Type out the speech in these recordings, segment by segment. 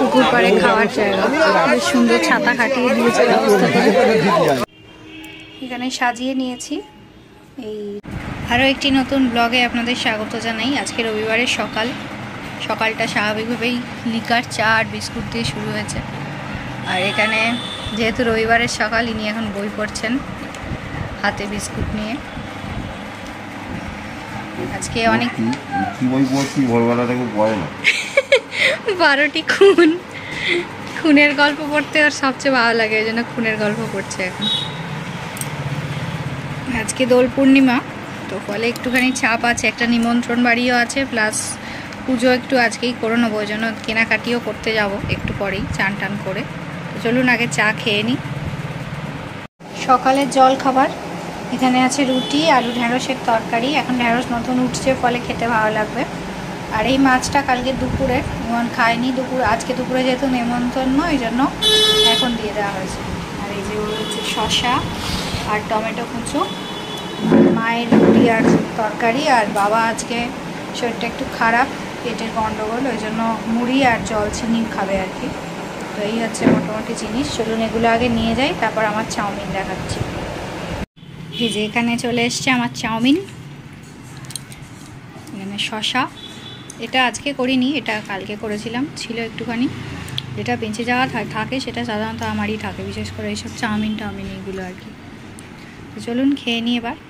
পুকুর পাড়ে খাওয়ার জায়গা, বেশ সুন্দর ছাতা খাটিয়ে দিয়েছে ব্যবস্থা করে। এখানে সাজিয়ে নিয়েছি। এই আরও একটি নতুন ব্লগে আপনাদের স্বাগত জানাই। আজকে রবিবারের সকালটা স্বাভাবিকভাবেই লিকার চা আর বিস্কুট দিয়ে শুরু হয়েছে। আর এখানে যেহেতু রবিবারের সকাল, ইনি এখন বই পড়ছেন হাতে বিস্কুট নিয়ে। আজকে অনেক বই পড়ছি, ভোরবেলাটাকে পড়ে না। 12টি খুনের গল্প পড়তে আর সবচেয়ে ভালো লাগে, ওই জন্য খুনের গল্প পড়ছে এখন। আজকে দোল পূর্ণিমা, তো ফলে একটুখানি চাপ আছে, একটা নিমন্ত্রণ বাড়িও আছে, প্লাস পুজো একটু আজকেই করে নেবো, ওই জন্য কেনাকাটিও করতে যাব একটু পরেই চান টান করে। তো চলুন আগে চা খেয়ে নিই। সকালের জল খাবার এখানে আছে রুটি, আলু ঢ্যাঁড়সের তরকারি। এখন ঢ্যাঁড়স নতুন উঠছে, ফলে খেতে ভালো লাগবে। আর এই মাছটা কালকে দুপুরে খায়নি, আজকে দুপুরে যেহেতু নেমন্তন্ন, ওই জন্য এখন দিয়ে দেওয়া হয়েছে। আর এই যে হচ্ছে শসা আর টমেটো কুচো, মায়ের রুটি আর তরকারি। আর বাবা আজকে শরীরটা একটু খারাপ, পেটের গন্ডগোল, ওই জন্য মুড়ি আর জল চিনি খাবে আর কি। তো এই হচ্ছে মোটামুটি জিনিস। চলুন এগুলো আগে নিয়ে যাই, তারপর আমার চাউমিন দেখাচ্ছি। এই যে এখানে চলে এসছে আমার চাউমিন, এখানে শসা। এটা আজকে করিনি, এটা কালকে করেছিলাম, ছিল একটুখানি। যেটা বেঁচে যাওয়া থাকে সেটা সাধারণত আমারই থাকে, বিশেষ করে এইসব চাউমিন এইগুলো আর কি। তো চলুন খেয়ে নিই এবার।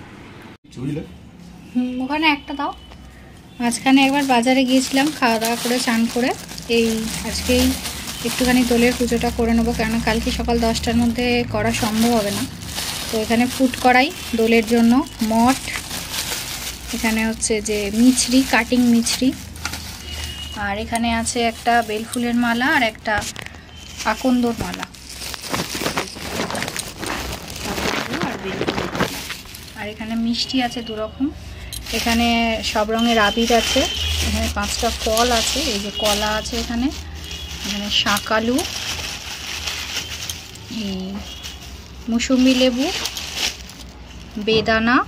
ওখানে একটা দাও। মাঝখানে একবার বাজারে গিয়েছিলাম, খাওয়া দাওয়া করে চান করে এই আজকেই একটুখানি দোলের পুজোটা করে নেবো, কেননা কালকে সকাল 10টার মধ্যে করা সম্ভব হবে না। তো এখানে ফুড করাই দোলের জন্য, মঠ, এখানে হচ্ছে যে মিছরি, কাটিং মিছরি, আর এখানে আছে একটা বেলফুলের মালা আর একটা আকন্দর মালা, আর এখানে মিষ্টি আছে 2 রকম। এখানে সব রঙের আবির আছে, এখানে 5টা ফল আছে, এই যে কলা আছে এখানে শাকালু, মুসুম্বি লেবু, বেদানা,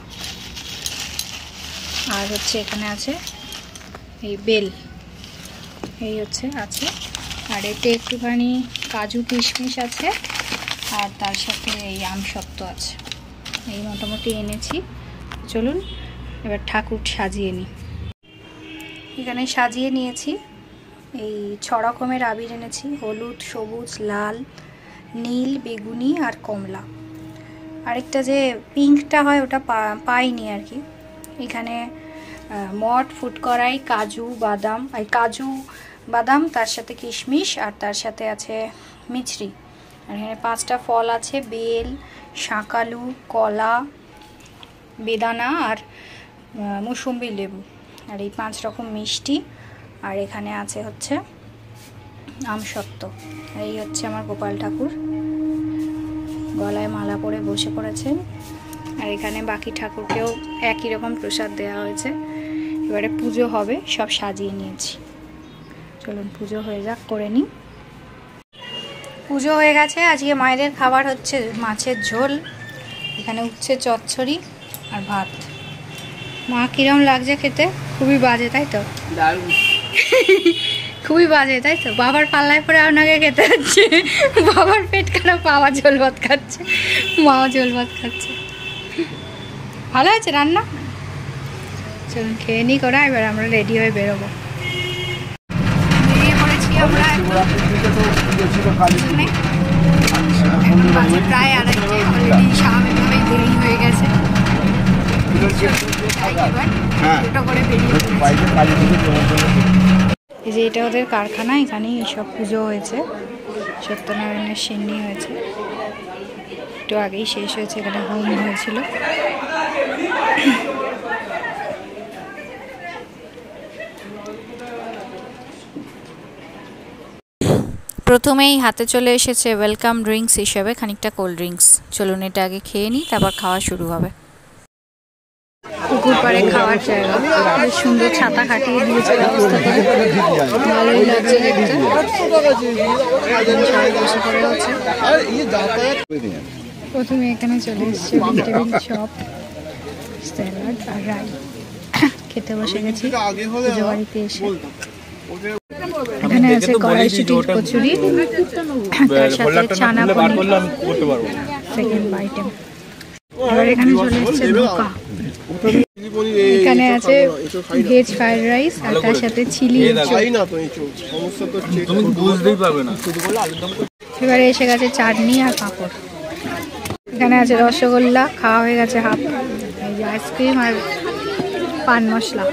আর হচ্ছে এখানে আছে এই বেল, এই হচ্ছে আছে। আর এতে একটুখানি কাজু কিশমিশ আছে, আর তার সাথে এই আমসত্ত্ব আছে। এই মোটামুটি এনেছি। চলুন এবার ঠাকুর সাজিয়ে নিই। এখানে সাজিয়ে নিয়েছি। এই 6 রকমের আবির এনেছি, হলুদ, সবুজ, লাল, নীল, বেগুনি আর কমলা। আরেকটা যে পিঙ্কটা হয় ওটা পাইনি আর কি। এখানে মঠ, ফুড করাই, কাজু বাদাম, তার সাথে কিশমিশ, আর তার সাথে আছে মিছরি। আর এখানে 5টা ফল আছে, বেল, শাকালু, কলা, বেদানা আর মুসুম্বি লেবু, আর এই 5 রকম মিষ্টি। আর এখানে আছে হচ্ছে আমসত্ত্ব। এই হচ্ছে আমার গোপাল ঠাকুর, গলায় মালা পরে বসে পড়েছেন। আর এখানে বাকি ঠাকুরকেও একই রকম প্রসাদ দেওয়া হয়েছে। এবারে পুজো হবে, সব সাজিয়ে নিয়েছি। চলুন পুজো হয়ে যাক, করে নিই। পুজো হয়ে গেছে। আজকে মায়েদের খাবার হচ্ছে মাছের ঝোল, এখানে উচ্ছে চচ্চড়ি আর ভাত। মা কিরম লাগছে খেতে? খুবই বাজে, তাই তো? খুবই বাজে, তাই তো? বাবার পাল্লায় পরে আপনাকে খেতে হচ্ছে। বাবার পেট খারাপ, বাবা ঝোল ভাত খাচ্ছে, মাও ঝোল ভাত খাচ্ছে। ভালো আছে রান্না? চলুন খেয়ে নিই করা, এবার আমরা রেডি হয়ে বেরোবো। বেরিয়ে পড়েছি আমরা প্রায় 2:30, অলরেডি স্বাভাবিকভাবেই দেরি হয়ে গেছে। এই যে এটা ওদের কারখানা, এখানেই সব পুজো হয়েছে, সত্যনারায়ণের সিন্নি হয়েছে, একটু আগেই শেষ হয়েছে, এখানে হোম হয়েছিল। প্রথমেই হাতে চলে এসেছে ওয়েলকাম ড্রিঙ্কস হিসেবে খানিকটা কোল্ড ড্রিঙ্কস। চলুন এটা আগে খেয়ে নিই, তারপর খাওয়া শুরু হবে। পুকুর পাড়ে খাওয়ার জায়গা, বেশ সুন্দর ছাতা খাটিয়ে দিয়েছে ব্যবস্থা করে, ভালোই লাগছে দেখতে। প্রথমে এখানে চলে এসছে ভেজিটেবিল চপ, স্যালাড আর রাইস। খেতে বসে গেছি পুজো বাড়িতে এসে। এখানে আছে কড়াইশুটির কচুরি, তার সাথে চানা পনির সেকেন্ড আইটেম। এবার এখানে চলে এসেছে ধোকা, এখানে আছে ভেজ ফ্রাইড রাইস আর তার সাথে চিলি। এবারে এসে গেছে চাটনি আর পাঁপড়। এখানে আছে রসগোল্লা, খাওয়া হয়ে গেছে হাফ, এই যে আইসক্রিম আর পান মশলা।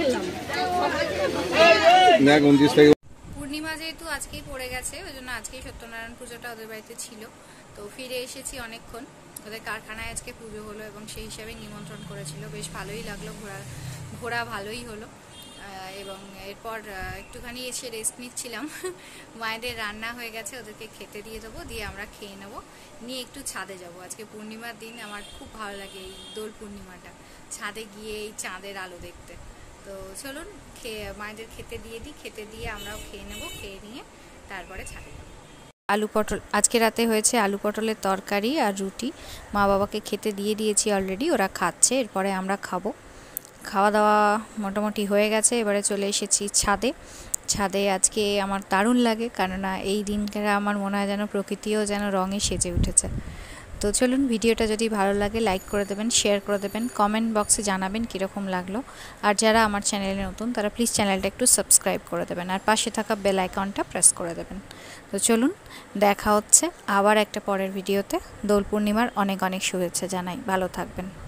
পূর্ণিমা যেহেতু আজকেই পড়ে গেছে, ওই জন্য আজকেই সত্যনারায়ণ পুজোটা ওদের বাড়িতে ছিল। তো ফিরে এসেছি অনেকক্ষণ, ওদের কারখানায় আজকে পুজো হলো এবং সেই হিসাবে নিমন্ত্রণ করেছিল। বেশ ভালোই লাগলো, ঘোরা ভালোই হলো। এবং এরপর একটুখানি এসে রেস্ট নিচ্ছিলাম। মায়েদের রান্না হয়ে গেছে, ওদেরকে খেতে দিয়ে দেবো, দিয়ে আমরা খেয়ে নেবো, নিয়ে একটু ছাদে যাব। আজকে পূর্ণিমার দিন, আমার খুব ভালো লাগে এই দোল পূর্ণিমাটা, ছাদে গিয়ে এই চাঁদের আলো দেখতে। তো চলুন মায়েদের খেতে দিয়ে দিই, খেতে দিয়ে আমরাও খেয়ে নেবো, খেয়ে নিয়ে তারপরে ছাদে যাব। আলু পটল আজকে রাতে হয়েছে, আলু পটলের তরকারি আর রুটি। মা বাবাকে খেতে দিয়ে দিয়েছি অলরেডি, ওরা খাচ্ছে, এরপরে আমরা খাবো। খাওয়া দাওয়া মোটামুটি হয়ে গেছে, এবারে চলে এসেছি ছাদে। ছাদে আজকে আমার দারুণ লাগে, কেননা এই দিনটা আমার মনে হয় যেন প্রকৃতিও যেন রঙে সেজে উঠেছে। তো চলুন, ভিডিওটা যদি ভালো লাগে লাইক করে দেবেন, শেয়ার করে দেবেন, কমেন্ট বক্সে জানাবেন কীরকম লাগলো। আর যারা আমার চ্যানেলে নতুন তারা প্লিজ চ্যানেলটা একটু সাবস্ক্রাইব করে দেবেন আর পাশে থাকা বেল আইকনটা প্রেস করে দেবেন। তো চলুন, দেখা হচ্ছে আবার একটা পরের ভিডিওতে। দোল পূর্ণিমার অনেক অনেক শুভেচ্ছা জানাই, ভালো থাকবেন।